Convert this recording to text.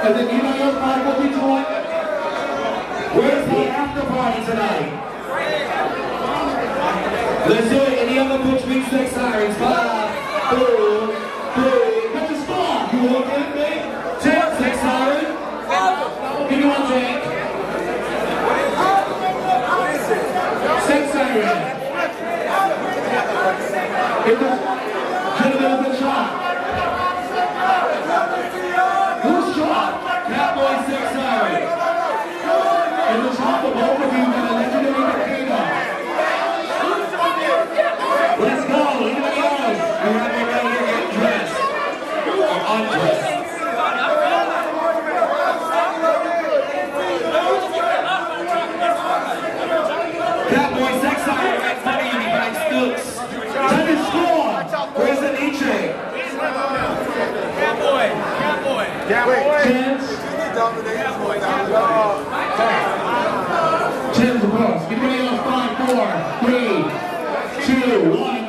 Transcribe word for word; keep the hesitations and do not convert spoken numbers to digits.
And then anybody else party what we doing? Where's the after party tonight? Let's do it. Any other Butch Beat Sex Sirens? Five, four, three. What's the score? You want it, babe? Ten, Sex Siren. Give me one take. Sex Siren. It was gentlemen of the shot. Who's shot? Catboy Sex Siren. In the top of both of you, got a legendary potato. Let's go. Anybody else? You're right here getting dressed. Or undressed. Catboy Sex Siren makes money and he buys stooks. Time to score. Where's the Nietzsche? Catboy. Catboy. Catboy. Chance. Catboy. Chance across. Anybody else? Five, four, three, two, one.